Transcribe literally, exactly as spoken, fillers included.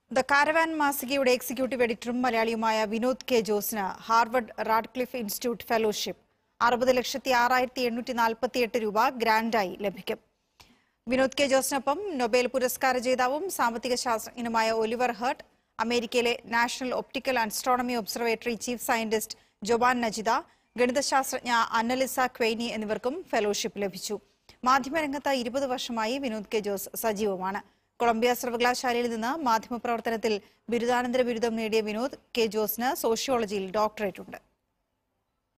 The Caravan മാസികയുടെ executive എഡിറ്ററും മലയാളിയുമായ വിനോദ് കെ ജോസിന് ഹാർവർഡ് റാഡ്ക്ലിഫ് ഇൻസ്റ്റിറ്റ്യൂട്ട് ഫെലോഷിപ്പ് അറുപത് ലക്ഷത്തി ആറായിരത്തി എണ്ണൂറ്റി നാൽപ്പത്തി എട്ട് രൂപ ഗ്രാന്റായി ലഭിക്കും. വിനോദ് കെ ജോസിനൊപ്പം നൊബേൽ പുരസ്കാര ജേതാവും സാമ്പത്തിക ശാസ്ത്രജ്ഞനുമായ ഒലിവർ ഹർട്ട്, അമേരിക്കയിലെ National Optical Astronomy Observatory chief scientist Joan Najita, ഗണിതശാസ്ത്രജ്ഞ അന്നലിസ ക്വെയ്നി എന്നിവർക്കും ഫെലോഷിപ്പ് ലഭിച്ചു. മാധ്യമരംഗത്ത് ഇരുപത് വർഷമായി വിനോദ് കെ ജോസ് സജീവമാണ്. കൊളംബിയ സർവകലാശാലയിൽ നിന്ന് മാധ്യമപ്രവർത്തനത്തിൽ ബിരുദാനന്തര ബിരുദം നേടിയ വിനോദ് കെ ജോസിന് സോഷ്യോളജിയിൽ ഡോക്ടറേറ്റ് ഉണ്ട്.